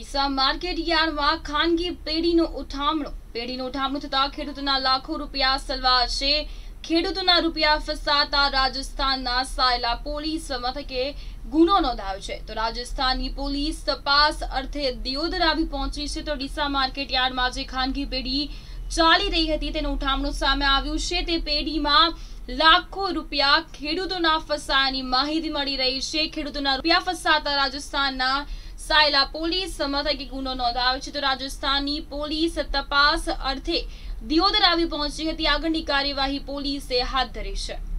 Deesa market યાર્ડમાં ખાનગી પેઢીનું ઉઠામણું થતા ખેડૂતોના લાખો રૂપિયા સલવા છે। ખેડૂતોના રૂપિયા ફસાતા રાજસ્થાનના સાયલા પોલીસ મથકે ગુનો નોંધાયો છે। તો રાજસ્થાનની પોલીસ તપાસ અર્થે દિયોદર આવી પહોંચી છે। તો ડીસા માર્કેટ યાર્ડમાં જે ખાનગી પેઢી ચાલી રહી હતી તેનું ઉઠામણું સામે આવ્યું છે। તે પેઢીમાં લાખો રૂપિયા ખેડૂતોના ફસાયાની માહિતી મળી રહી છે। ખેડૂતોના રૂપિયા ફસાતા રાજસ્થાનના સાયલા પોલીસ મથકે ગુનો નોંધાયો છે। તો રાજસ્થાનની પોલીસ તપાસ અર્થે દિયોદર આવી પહોંચી હતી। આગળની કાર્યવાહી પોલીસે હાથ ધરી છે।